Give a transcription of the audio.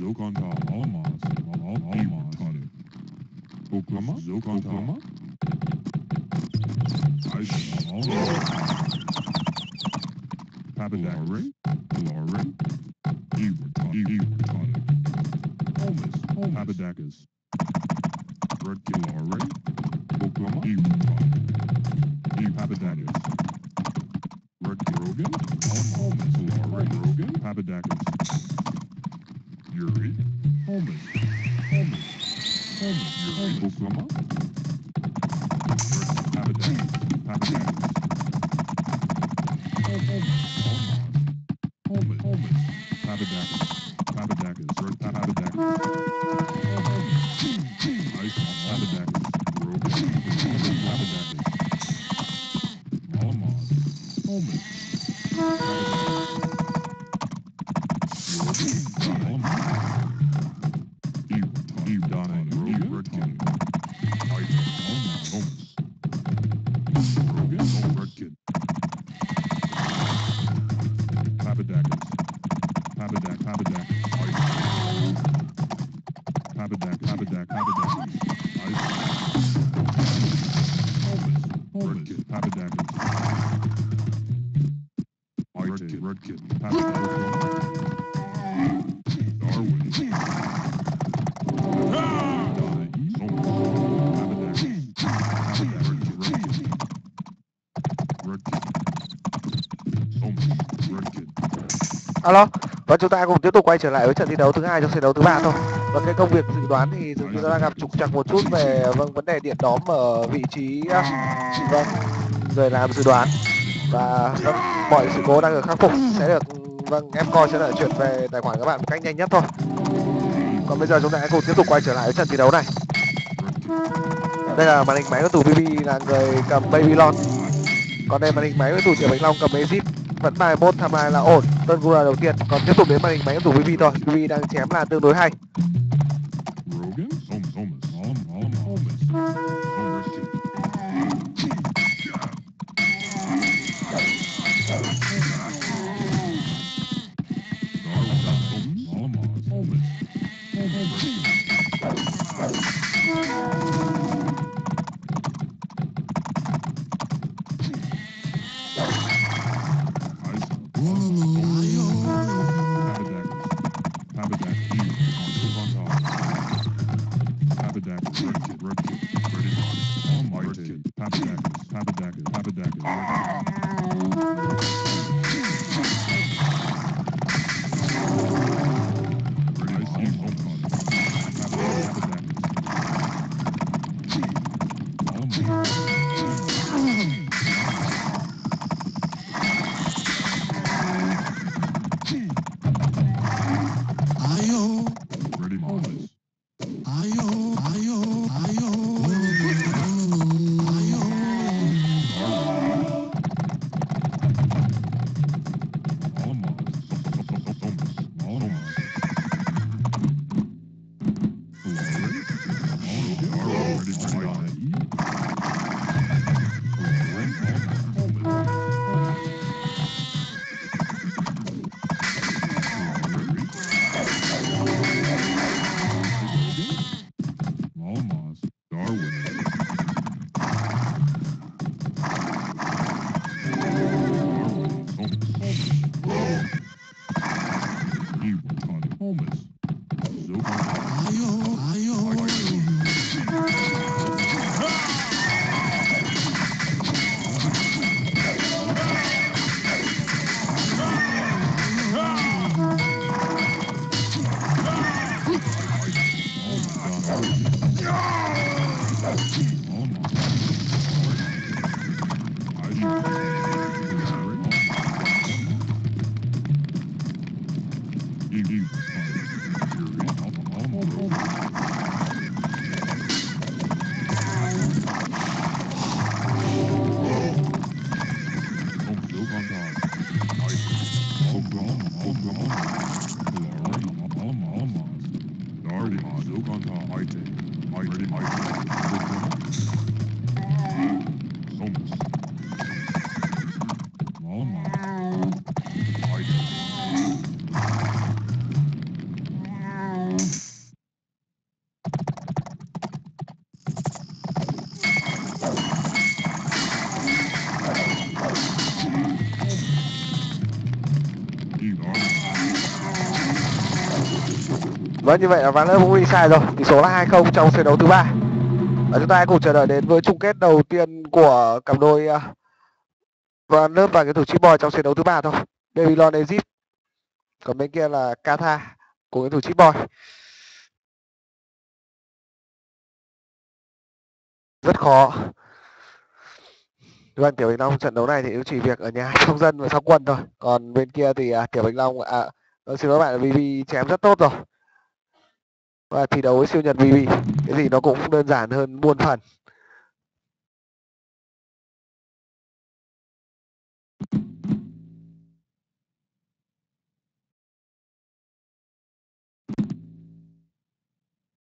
Alo, và chúng ta cùng tiếp tục quay trở lại với trận thi đấu thứ hai trong trận đấu thứ ba thôi. Và cái công việc dự đoán thì dường như nó đang gặp trục trặc một chút về vấn đề điện đóm ở vị trí người làm dự đoán, và mọi sự cố đang được khắc phục, sẽ được em coi sẽ là chuyển về tài khoản các bạn một cách nhanh nhất thôi. Còn bây giờ chúng ta hãy cùng tiếp tục quay trở lại với trận thi đấu này. Đây là màn hình máy của tủ BiBi là người cầm Babylon, còn đây màn hình máy của tủ Tiểu Bạch Long cầm Exit. Vẫn bài 1 tham lai là ổn, đơn Gura đầu tiên. Còn tiếp tục đến màn hình máy của tủ BiBi thôi. BiBi đang chém là tương đối hay. Vâng, như vậy là Vanelove cũng đi sai rồi. Tỷ số là 2-0 trong trận đấu thứ 3. Và chúng ta hãy cùng chờ đợi đến với chung kết đầu tiên của cặp đôi Vanelove và cái thủ Chipboy trong trận đấu thứ 3 thôi. Babylon Egypt. Còn bên kia là Katha của cái thủ Chipboy. Rất khó. Vâng, Tiểu Bạch Long trận đấu này thì chỉ việc ở nhà trong dân và trong quân thôi. Còn bên kia thì Tiểu Bạch Long xin lỗi bạn là BiBi chém rất tốt rồi. Và thi đấu với siêu nhật BiBi, cái gì nó cũng đơn giản hơn muôn phần.